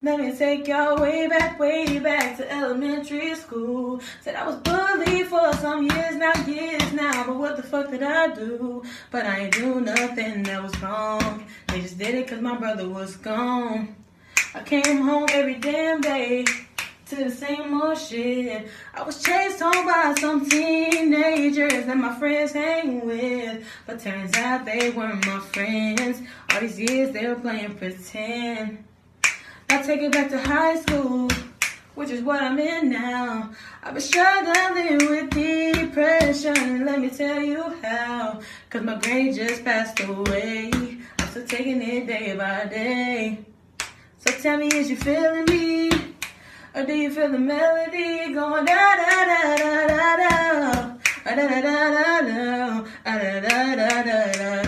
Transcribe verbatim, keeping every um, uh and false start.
Let me take y'all way back, way back to elementary school. Said I was bullied for some years now, years now. But what the fuck did I do? But I ain't do nothing that was wrong. They just did it cause my brother was gone. I came home every damn day to the same old shit. I was chased home by some teenagers that my friends hang with. But turns out they weren't my friends. All these years they were playing pretend. I take it back to high school, which is what I'm in now. I've been struggling with depression, let me tell you how. Cause my granny just passed away. I'm still taking it day by day. So tell me, is you feeling me? Or do you feel the melody going da da da da da da da da da da da da da da da da da da?